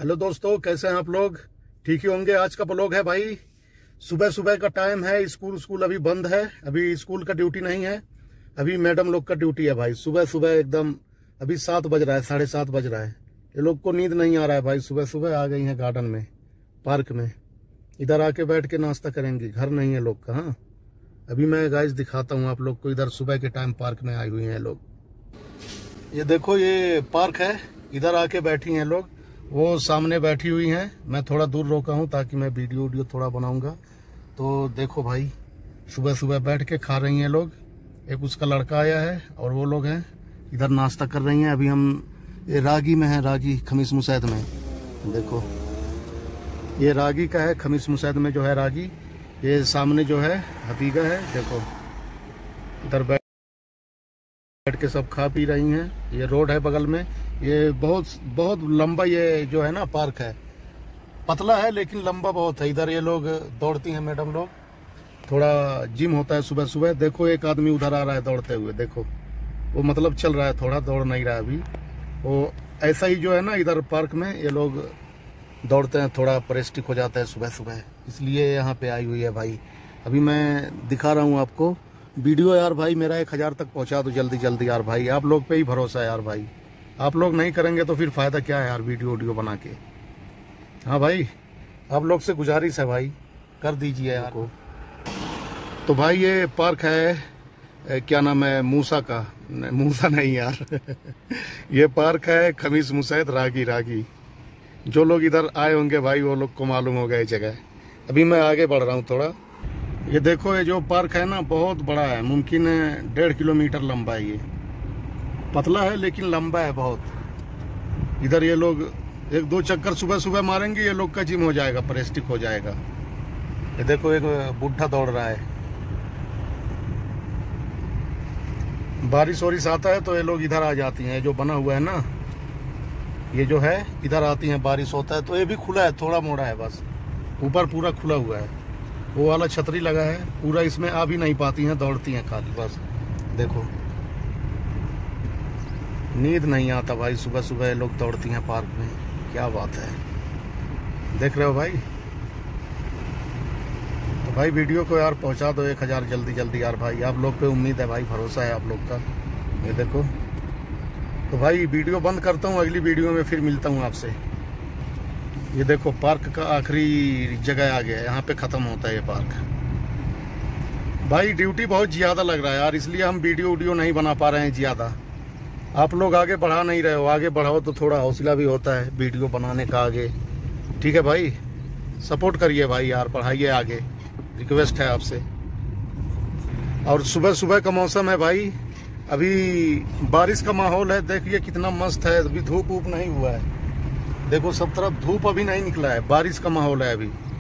Hello दोस्तों, कैसे हैं आप लोग? ठीक ही होंगे। आज का ब्लॉग है भाई, सुबह सुबह का टाइम है। स्कूल अभी बंद है, अभी स्कूल का ड्यूटी नहीं है, अभी मैडम लोग का ड्यूटी है भाई। सुबह सुबह एकदम अभी 7 बज रहा है, 7:30 बज रहा है। ये लोग को नींद नहीं आ रहा है भाई। सुबह सुबह आ गई हैं गार्डन में, पार्क में। इधर आके बैठ के नाश्ता करेंगी। घर नहीं है लोग का। हाँ, अभी मैं गाइस दिखाता हूँ आप लोग को। इधर सुबह के टाइम पार्क में आई हुई हैं लोग। ये देखो, ये पार्क है, इधर आके बैठी हैं लोग। वो सामने बैठी हुई हैं। मैं थोड़ा दूर रोका हूँ ताकि मैं वीडियो थोड़ा बनाऊंगा। तो देखो भाई, सुबह सुबह बैठ के खा रही हैं लोग। एक उसका लड़का आया है और वो लोग हैं इधर नाश्ता कर रही हैं। अभी हम ये रागी में हैं, रागी खमीस मुसैद में। देखो, ये रागी का है, खमीस मुसैद में जो है रागी। ये सामने जो है हतीगा है। देखो, इधर बैठ के सब खा पी रही हैं। ये रोड है बगल में। ये बहुत लंबा ये जो है ना पार्क है, पतला है लेकिन लंबा बहुत है। इधर ये लोग दौड़ती हैं मैडम लोग, थोड़ा जिम होता है सुबह सुबह। देखो, एक आदमी उधर आ रहा है दौड़ते हुए। देखो, वो मतलब चल रहा है, थोड़ा दौड़ नहीं रहा है अभी। वो ऐसा ही जो है ना, इधर पार्क में ये लोग दौड़ते हैं, थोड़ा परेस्टिक हो जाता है सुबह सुबह, इसलिए यहाँ पे आई हुई है भाई। अभी मैं दिखा रहा हूँ आपको वीडियो। यार भाई, मेरा 1000 तक पहुँचा दो जल्दी जल्दी यार भाई। आप लोग पे ही भरोसा है यार भाई। आप लोग नहीं करेंगे तो फिर फायदा क्या है यार वीडियो बना के। हाँ भाई, आप लोग से गुजारिश है भाई, कर दीजिए यार को। तो भाई ये पार्क है, क्या नाम है, मूसा का, मूसा नहीं यार ये पार्क है खमीस मुसैद रागी। जो लोग इधर आए होंगे भाई, वो लोग को मालूम होगा ये जगह। अभी मैं आगे बढ़ रहा हूँ थोड़ा। ये देखो, ये जो पार्क है ना बहुत बड़ा है, मुमकिन है 1.5 किलोमीटर लंबा है। ये पतला है लेकिन लंबा है बहुत। इधर ये लोग 1-2 चक्कर सुबह सुबह मारेंगे, ये लोग का जिम हो जाएगा, परेस्टिक हो जाएगा। ये देखो, एक बुढ़ा दौड़ रहा है। बारिश वारिश आता है तो ये लोग इधर आ जाती हैं। जो बना हुआ है ना, ये जो है इधर आती हैं। बारिश होता है तो ये भी खुला है, थोड़ा मोड़ा है बस, ऊपर पूरा खुला हुआ है। वो वाला छतरी लगा है पूरा, इसमें आ भी नहीं पाती हैं, दौड़ती हैं खाली बस। देखो, नींद नहीं आता भाई, सुबह सुबह ये लोग दौड़ती हैं पार्क में। क्या बात है, देख रहे हो भाई? तो भाई वीडियो को यार पहुंचा दो 1000 जल्दी जल्दी यार भाई। आप लोग पे उम्मीद है भाई, भरोसा है आप लोग का। ये देखो, तो भाई वीडियो बंद करता हूँ, अगली वीडियो में फिर मिलता हूँ आपसे। ये देखो, पार्क का आखिरी जगह आ गया है, यहाँ पे खत्म होता है ये पार्क। भाई ड्यूटी बहुत ज्यादा लग रहा है यार, इसलिए हम वीडियो नहीं बना पा रहे हैं ज्यादा। आप लोग आगे बढ़ा नहीं रहे हो, आगे बढ़ाओ तो थोड़ा हौसला भी होता है वीडियो बनाने का आगे। ठीक है भाई, सपोर्ट करिए भाई यार, बढ़ाइए आगे, रिक्वेस्ट है आपसे। और सुबह सुबह का मौसम है भाई, अभी बारिश का माहौल है। देखिए कितना मस्त है, अभी धूप नहीं हुआ है। देखो, सब तरफ धूप अभी नहीं निकला है, बारिश का माहौल है अभी।